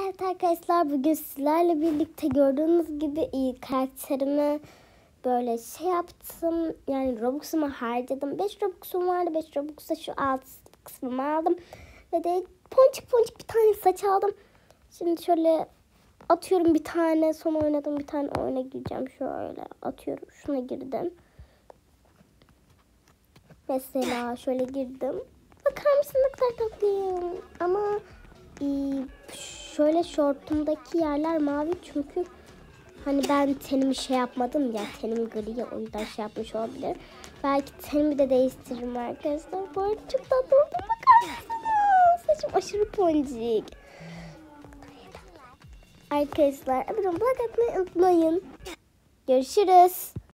Evet arkadaşlar, bugün sizlerle birlikte gördüğünüz gibi karakterimi böyle yaptım. Yani Robux'umu harcadım. 5 Robux'um vardı. 5 Robux'ta şu alt kısmımı aldım. Ve de ponçik ponçik bir tane saç aldım. Şimdi şöyle atıyorum bir tane. Son oynadım, bir tane oyuna gireceğim. Şöyle atıyorum. Şuna girdim. Mesela şöyle girdim. Bakar mısın ne kadar tatlıyım. Ama şöyle şortumdaki yerler mavi çünkü hani ben tenimi yapmadım ya, tenim gri ya, o yüzden yapmış olabilir. Belki tenimi de değiştiririm arkadaşlar. Bu arada çok tatlı oldum, bakar mısınız? Saçım aşırı poncik. Arkadaşlar abone olmayı unutmayın. Görüşürüz.